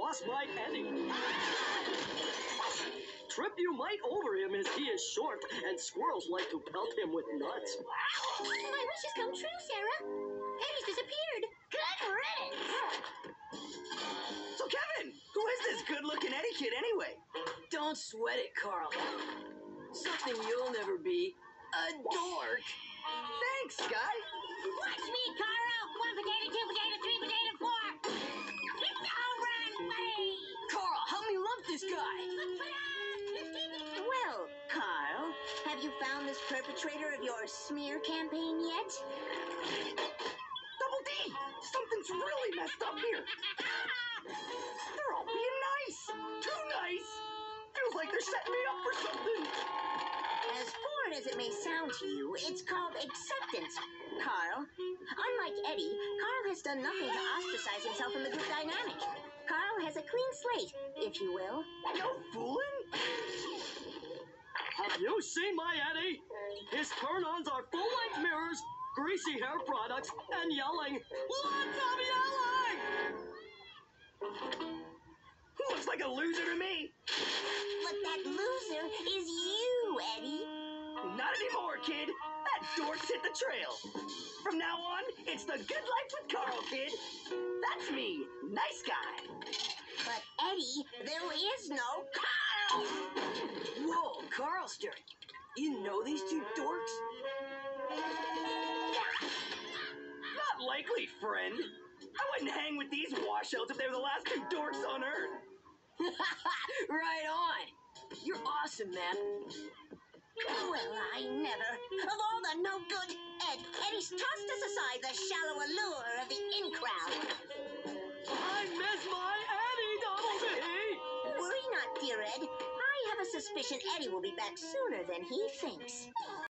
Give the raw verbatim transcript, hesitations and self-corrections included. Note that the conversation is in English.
lost my Eddie. Trip you might over him as he is short, and squirrels like to pelt him with nuts. My wish has come true, Sarah. Eddie's disappeared. Good riddance. So, Kevin, who is this good-looking Eddie kid anyway? Don't sweat it, Carl. Something you'll never be. A dork. Thanks, Guy. Watch me, Carl. One potato, two potato, three potato, four. It's a home run, buddy. Carl, help me lump this guy. Well, Carl, have you found this perpetrator of your smear campaign yet? Double D! Something's really messed up here. They're all being nice. Too nice. Feels like they're setting me up for something. As foreign as it may sound to you, it's called acceptance, Carl. Unlike Eddie, Carl has done nothing to ostracize himself from the group dynamic. Carl has a clean slate, if you will. No fooling. Have you seen my Eddie? His turn-ons are full-length mirrors, greasy hair products, and yelling. Lots of yelling! Looks like a loser to me. But that loser is you, Eddie. Not anymore, kid. That dork's hit the trail. From now on, it's the good life with Carl, kid. That's me. Nice guy. But Eddie, there is no Carl! Whoa, Carlster. You know these two dorks? Not likely, friend. I wouldn't hang with these washouts if they were the last two dorks on Earth. Right on. You're awesome, man. Well, I never. Of all the no-good Ed, Eddie's tossed us aside the shallow allure of the in-crowd. I miss my Eddie, Double D! Worry not, dear Ed. I have a suspicion Eddie will be back sooner than he thinks.